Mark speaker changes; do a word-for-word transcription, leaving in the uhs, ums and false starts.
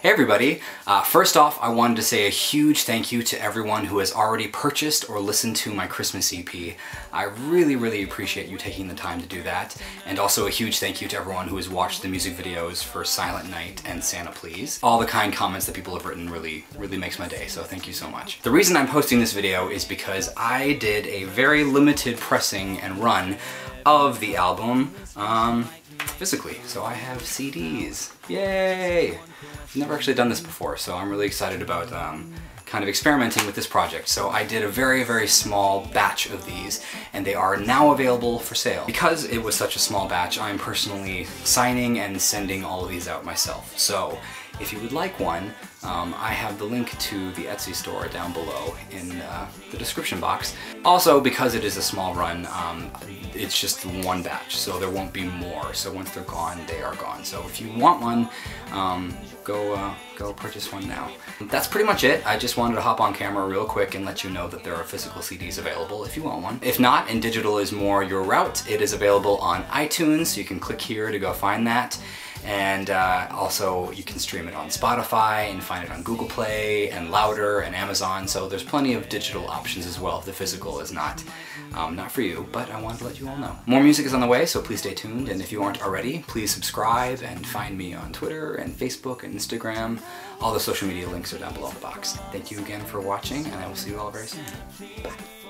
Speaker 1: Hey everybody, uh, first off I wanted to say a huge thank you to everyone who has already purchased or listened to my Christmas E P. I really really appreciate you taking the time to do that, and also a huge thank you to everyone who has watched the music videos for Silent Night and Santa Please. All the kind comments that people have written really really makes my day, so thank you so much. The reason I'm posting this video is because I did a very limited pressing and run of the album um, physically, so I have C Ds. Yay! I've never actually done this before, so I'm really excited about um, kind of experimenting with this project. So I did a very, very small batch of these, and they are now available for sale. Because it was such a small batch, I'm personally signing and sending all of these out myself. So if you would like one, um, I have the link to the Etsy store down below in uh, the description box. Also, because it is a small run, um, it's just one batch, so there won't be more. So once they're gone, they are gone. So if you want one, um, go uh, go purchase one now. That's pretty much it. I just wanted to hop on camera real quick and let you know that there are physical C Ds available if you want one. If not, and digital is more your route, it is available on iTunes, so you can click here to go find that. And uh, also you can stream it on Spotify and find it on Google Play and Louder and Amazon, so there's plenty of digital options as well if the physical is not um, not for you, but I wanted to let you all know. More music is on the way, so please stay tuned, and if you aren't already, please subscribe and find me on Twitter and Facebook and Instagram. All the social media links are down below in the box. Thank you again for watching, and I will see you all very soon. Bye.